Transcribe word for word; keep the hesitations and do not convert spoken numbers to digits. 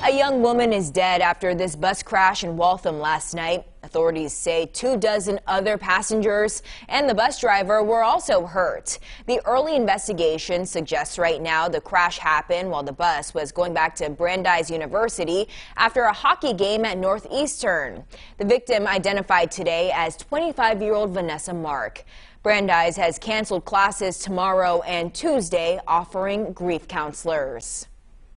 A young woman is dead after this bus crash in Waltham last night. Authorities say two dozen other passengers and the bus driver were also hurt. The early investigation suggests right now the crash happened while the bus was going back to Brandeis University after a hockey game at Northeastern. The victim identified today as twenty-five-year-old Vanessa Mark. Brandeis has canceled classes tomorrow and Tuesday, offering grief counselors.